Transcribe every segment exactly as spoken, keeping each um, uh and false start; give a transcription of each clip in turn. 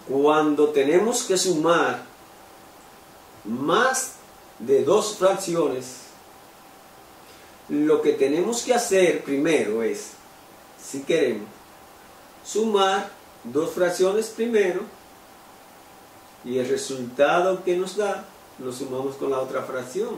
cuando tenemos que sumar más de dos fracciones, lo que tenemos que hacer primero es, si queremos, sumar dos fracciones primero y el resultado que nos da lo sumamos con la otra fracción.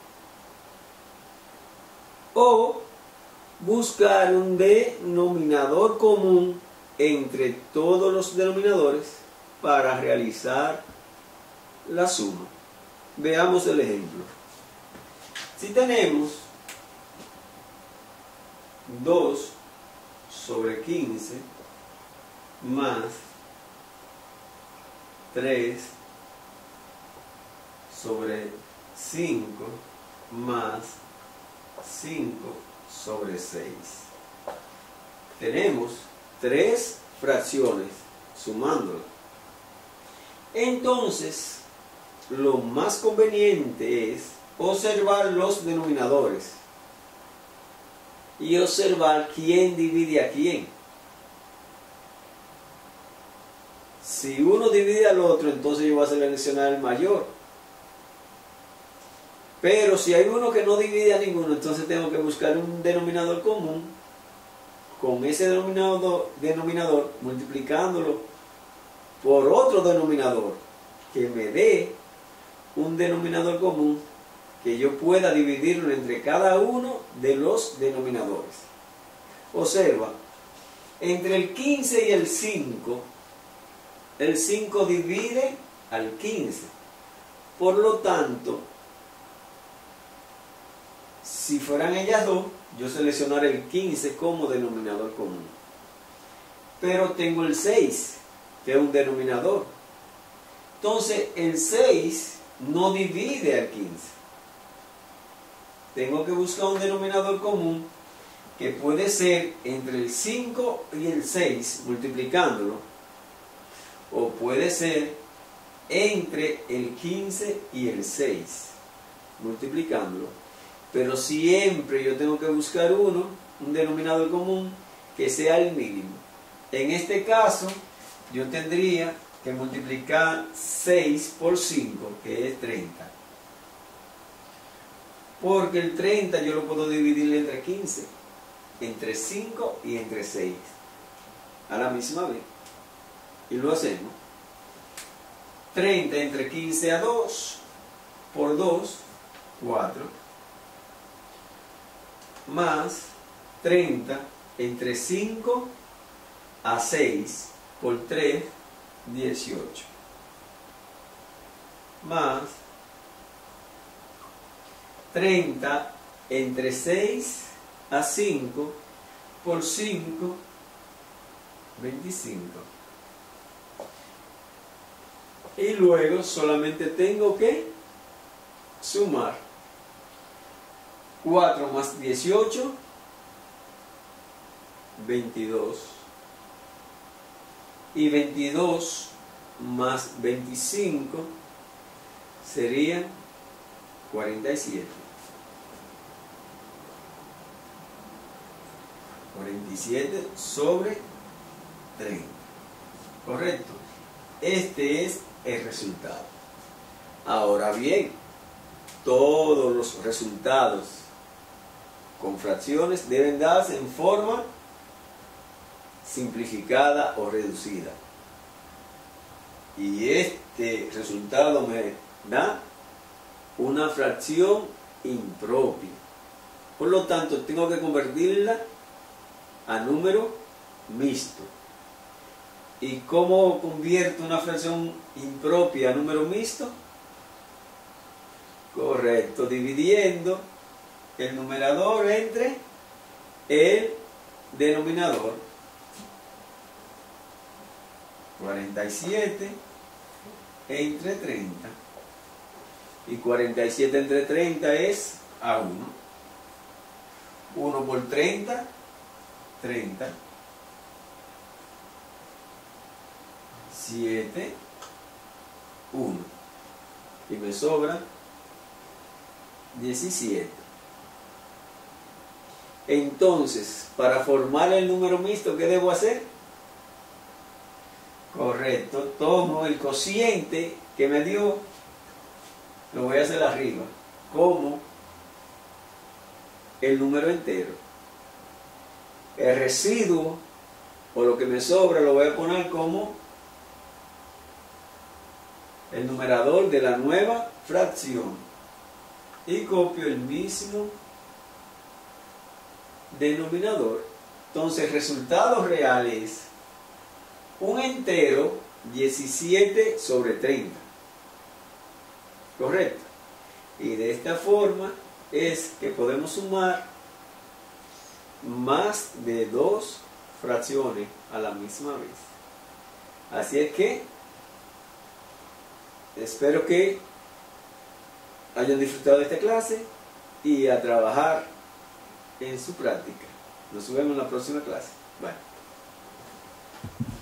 O buscar un denominador común entre todos los denominadores para realizar la suma. Veamos el ejemplo. Si tenemos dos sobre quince más tres sobre cinco más cinco sobre seis. Tenemos tres fracciones sumándolas. Entonces, lo más conveniente es observar los denominadores y observar quién divide a quién. Si uno divide al otro, entonces yo voy a seleccionar el mayor. Pero si hay uno que no divide a ninguno, entonces tengo que buscar un denominador común. Con ese denominador, denominador multiplicándolo por otro denominador que me dé un denominador común que yo pueda dividirlo entre cada uno de los denominadores. Observa, entre el quince y el cinco, el cinco divide al quince. Por lo tanto, si fueran ellas dos, yo seleccionaré el quince como denominador común. Pero tengo el seis, que es un denominador. Entonces, el seis no divide al quince. Tengo que buscar un denominador común que puede ser entre el cinco y el seis, multiplicándolo. O puede ser entre el quince y el seis, multiplicándolo. Pero siempre yo tengo que buscar uno, un denominador común, que sea el mínimo. En este caso, yo tendría que multiplicar seis por cinco, que es treinta. Porque el treinta yo lo puedo dividir entre quince, entre cinco y entre seis, a la misma vez. Y lo hacemos. treinta entre quince a dos, por dos, cuatro. Más treinta entre cinco a seis por tres, dieciocho. Más treinta entre seis a cinco por cinco, veinticinco. Y luego solamente tengo que sumar cuatro más dieciocho, veintidós. Y veintidós más veinticinco serían cuarenta y siete. cuarenta y siete sobre treinta. ¿Correcto? Este es el resultado. Ahora bien, todos los resultados con fracciones deben darse en forma simplificada o reducida. Y este resultado me da una fracción impropia. Por lo tanto, tengo que convertirla a número mixto. ¿Y cómo convierto una fracción impropia a número mixto? Correcto, dividiendo el numerador entre el denominador. cuarenta y siete entre treinta. Y cuarenta y siete entre treinta es a uno. uno por treinta, treinta. siete, uno. Y me sobra diecisiete. Entonces, para formar el número mixto, ¿qué debo hacer? Correcto. Tomo el cociente que me dio, lo voy a hacer arriba, como el número entero. El residuo, o lo que me sobra, lo voy a poner como el numerador de la nueva fracción. Y copio el mismo denominador. Entonces, el resultado real es un entero diecisiete sobre treinta. Correcto. Y de esta forma es que podemos sumar más de dos fracciones a la misma vez. Así es que espero que hayan disfrutado de esta clase y a trabajar en su práctica. Nos vemos en la próxima clase. Bye.